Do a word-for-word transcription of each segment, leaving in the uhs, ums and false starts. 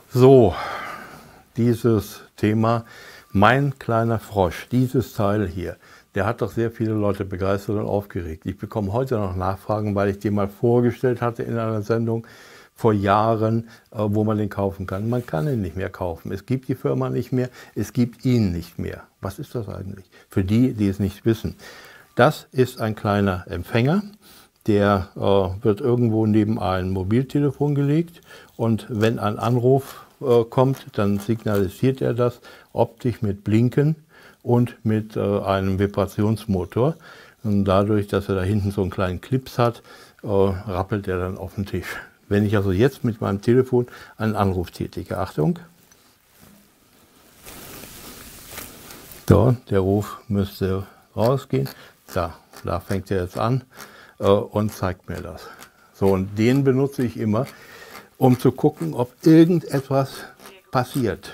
So, dieses Thema, mein kleiner Frosch, dieses Teil hier, der hat doch sehr viele Leute begeistert und aufgeregt. Ich bekomme heute noch Nachfragen, weil ich den mal vorgestellt hatte in einer Sendung vor Jahren, wo man den kaufen kann. Man kann ihn nicht mehr kaufen. Es gibt die Firma nicht mehr, es gibt ihn nicht mehr. Was ist das eigentlich? Für die, die es nicht wissen. Das ist ein kleiner Empfänger. Der äh, wird irgendwo neben ein Mobiltelefon gelegt und wenn ein Anruf äh, kommt, dann signalisiert er das optisch mit Blinken und mit äh, einem Vibrationsmotor. Und dadurch, dass er da hinten so einen kleinen Clips hat, äh, rappelt er dann auf den Tisch. Wenn ich also jetzt mit meinem Telefon einen Anruf tätige, Achtung, so, der Ruf müsste rausgehen, da, da fängt er jetzt an und zeigt mir das. So, und den benutze ich immer, um zu gucken, ob irgendetwas passiert.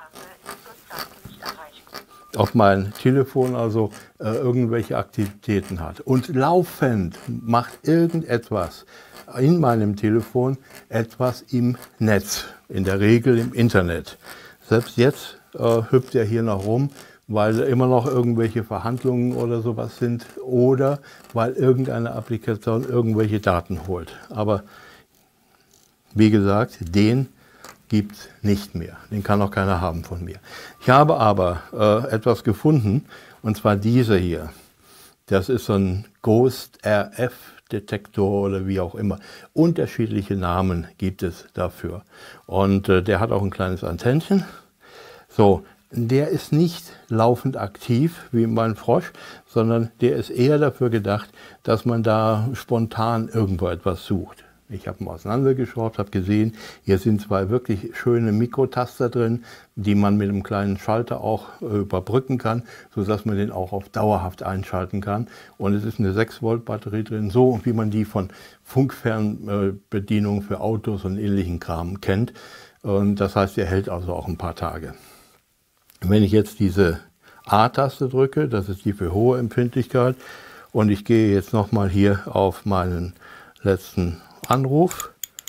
Ob mein Telefon also äh, irgendwelche Aktivitäten hat. Und laufend macht irgendetwas in meinem Telefon etwas im Netz, in der Regel im Internet. Selbst jetzt äh, hüpft er hier noch rum, weil immer noch irgendwelche Verhandlungen oder sowas sind oder weil irgendeine Applikation irgendwelche Daten holt. Aber wie gesagt, den gibt es nicht mehr. Den kann auch keiner haben von mir. Ich habe aber äh, etwas gefunden, und zwar dieser hier. Das ist so ein Ghost R F-Detektor oder wie auch immer. Unterschiedliche Namen gibt es dafür. Und äh, der hat auch ein kleines Antennchen. So. Der ist nicht laufend aktiv wie mein Frosch, sondern der ist eher dafür gedacht, dass man da spontan irgendwo etwas sucht. Ich habe ihn auseinandergeschraubt, habe gesehen, hier sind zwei wirklich schöne Mikrotaster drin, die man mit einem kleinen Schalter auch äh, überbrücken kann, sodass man den auch auf dauerhaft einschalten kann. Und es ist eine sechs Volt Batterie drin, so wie man die von Funkfernbedienungen für Autos und ähnlichen Kram kennt. Und das heißt, er hält also auch ein paar Tage. Wenn ich jetzt diese A-Taste drücke, das ist die für hohe Empfindlichkeit, und ich gehe jetzt nochmal hier auf meinen letzten Anruf.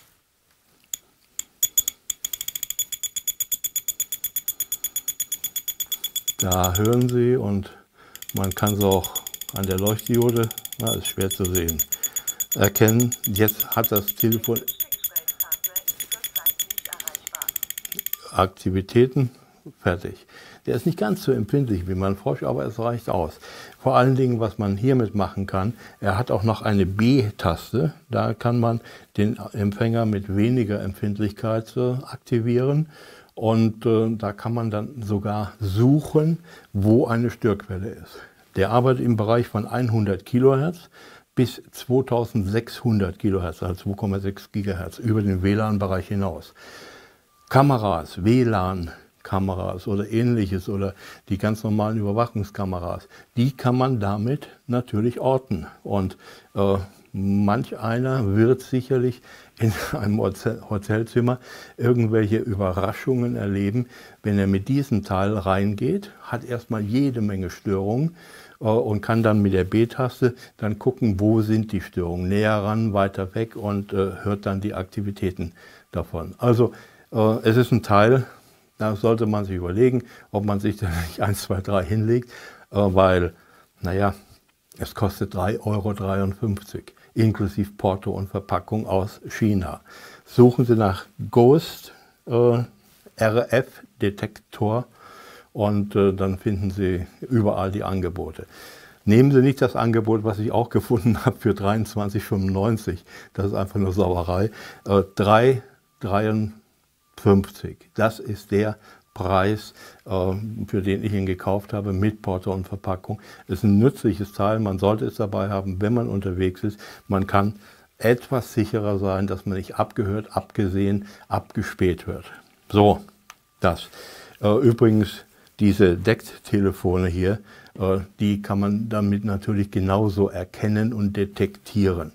Da hören Sie, und man kann es auch an der Leuchtdiode, na, ist schwer zu sehen, erkennen. Jetzt hat das Telefon Aktivitäten. Fertig. Der ist nicht ganz so empfindlich wie mein Frosch, aber es reicht aus. Vor allen Dingen, was man hiermit machen kann, er hat auch noch eine B-Taste. Da kann man den Empfänger mit weniger Empfindlichkeit äh, aktivieren. Und äh, da kann man dann sogar suchen, wo eine Störquelle ist. Der arbeitet im Bereich von hundert Kilohertz bis zweitausendsechshundert Kilohertz, also zwei Komma sechs Gigahertz, über den W L A N-Bereich hinaus. Kameras, W L A N, Kameras oder ähnliches oder die ganz normalen Überwachungskameras, die kann man damit natürlich orten. Und äh, manch einer wird sicherlich in einem Hotelzimmer irgendwelche Überraschungen erleben, wenn er mit diesem Teil reingeht, hat erstmal jede Menge Störungen äh, und kann dann mit der B-Taste dann gucken, wo sind die Störungen, näher ran, weiter weg, und äh, hört dann die Aktivitäten davon. Also äh, es ist ein Teil, da sollte man sich überlegen, ob man sich da nicht eins, zwei, drei hinlegt, äh, weil, naja, es kostet drei Euro dreiundfünfzig, inklusive Porto und Verpackung aus China. Suchen Sie nach Ghost äh, R F-Detektor und äh, dann finden Sie überall die Angebote. Nehmen Sie nicht das Angebot, was ich auch gefunden habe, für dreiundzwanzig fünfundneunzig. Das ist einfach nur Sauerei. Äh, drei dreiundfünfzig. Das ist der Preis, äh, für den ich ihn gekauft habe, mit Porto und Verpackung. Es ist ein nützliches Teil, man sollte es dabei haben, wenn man unterwegs ist. Man kann etwas sicherer sein, dass man nicht abgehört, abgesehen, abgespäht wird. So, das. Äh, übrigens, diese Decktelefone hier, äh, die kann man damit natürlich genauso erkennen und detektieren.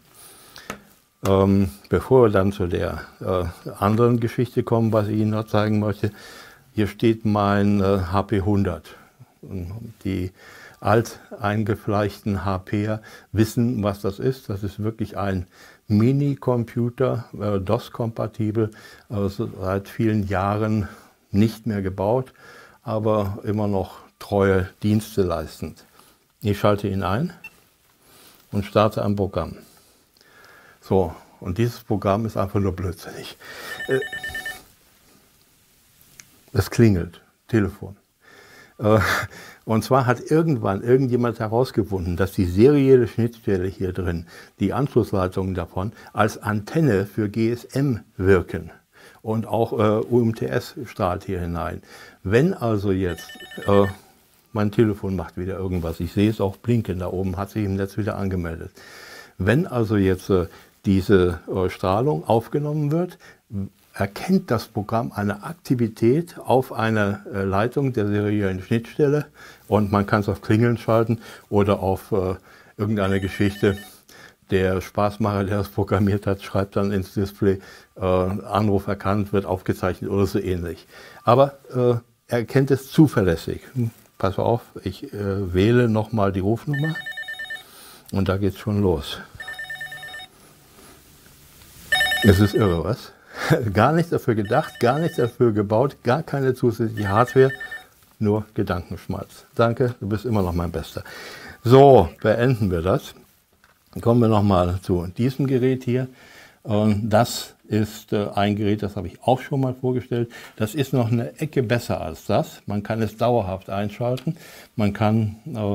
Ähm, bevor wir dann zu der äh, anderen Geschichte kommen, was ich Ihnen noch zeigen möchte, hier steht mein äh, H P hundert. Die alteingefleischten HPer wissen, was das ist. Das ist wirklich ein Mini-Computer, äh, DOS-kompatibel, also seit vielen Jahren nicht mehr gebaut, aber immer noch treue Dienste leistend. Ich schalte ihn ein und starte ein Programm. So, und dieses Programm ist einfach nur blödsinnig. Äh, es klingelt, Telefon. Äh, und zwar hat irgendwann irgendjemand herausgefunden, dass die serielle Schnittstelle hier drin, die Anschlussleitungen davon, als Antenne für G S M wirken. Und auch äh, U M T S strahlt hier hinein. Wenn also jetzt, äh, mein Telefon macht wieder irgendwas, ich sehe es auch blinken da oben, hat sich im Netz wieder angemeldet. Wenn also jetzt äh, diese äh, Strahlung aufgenommen wird, erkennt das Programm eine Aktivität auf einer äh, Leitung der seriellen Schnittstelle und man kann es auf Klingeln schalten oder auf äh, irgendeine Geschichte. Der Spaßmacher, der das programmiert hat, schreibt dann ins Display, äh, Anruf erkannt, wird aufgezeichnet oder so ähnlich. Aber äh, er erkennt es zuverlässig. Hm, pass auf, ich äh, wähle nochmal die Rufnummer und da geht es schon los. Es ist irre, was? Gar nichts dafür gedacht, gar nichts dafür gebaut, gar keine zusätzliche Hardware, nur Gedankenschmalz. Danke, du bist immer noch mein Bester. So, beenden wir das. Kommen wir nochmal zu diesem Gerät hier. Das ist ein Gerät, das habe ich auch schon mal vorgestellt. Das ist noch eine Ecke besser als das. Man kann es dauerhaft einschalten. Man kann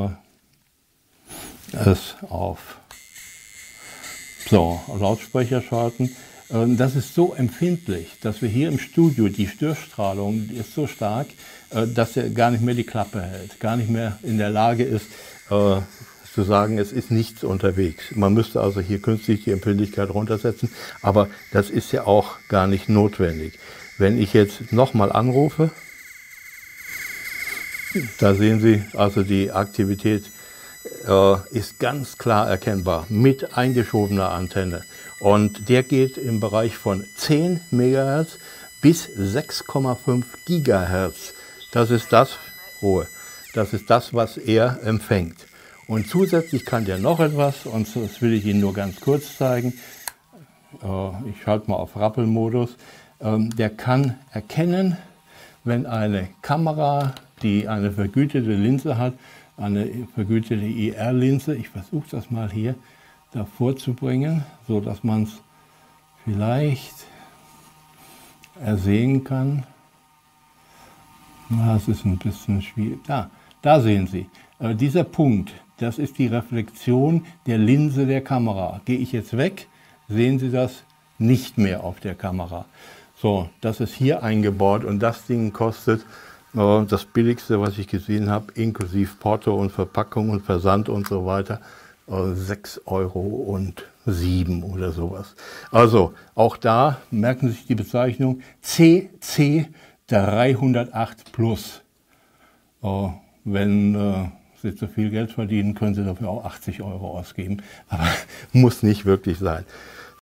äh, es auf so, Lautsprecher schalten. Das ist so empfindlich, dass wir hier im Studio, die Störstrahlung die ist so stark, dass er gar nicht mehr die Klappe hält, gar nicht mehr in der Lage ist, äh, zu sagen, es ist nichts unterwegs. Man müsste also hier künstlich die Empfindlichkeit runtersetzen, aber das ist ja auch gar nicht notwendig. Wenn ich jetzt nochmal anrufe, da sehen Sie, also die Aktivität äh, ist ganz klar erkennbar mit eingeschobener Antenne. Und der geht im Bereich von zehn Megahertz bis sechs Komma fünf Gigahertz. Das ist das, Ruhe, das ist das, was er empfängt. Und zusätzlich kann der noch etwas, und das will ich Ihnen nur ganz kurz zeigen. Äh, ich schalte mal auf Rappelmodus. Ähm, der kann erkennen, wenn eine Kamera, die eine vergütete Linse hat, eine vergütete I R-Linse, ich versuche das mal hier davor zu bringen, so dass man es vielleicht ersehen kann. Na, es ist ein bisschen schwierig. Da, da sehen Sie, äh, dieser Punkt, das ist die Reflexion der Linse der Kamera. Gehe ich jetzt weg, sehen Sie das nicht mehr auf der Kamera. So, das ist hier eingebaut und das Ding kostet äh, das billigste, was ich gesehen habe, inklusive Porto und Verpackung und Versand und so weiter, äh, sechs Euro und sieben oder sowas. Also auch da merken Sie sich die Bezeichnung C C dreihundertacht Plus. Äh, wenn äh, Sie zu viel Geld verdienen, können Sie dafür auch achtzig Euro ausgeben, aber muss nicht wirklich sein.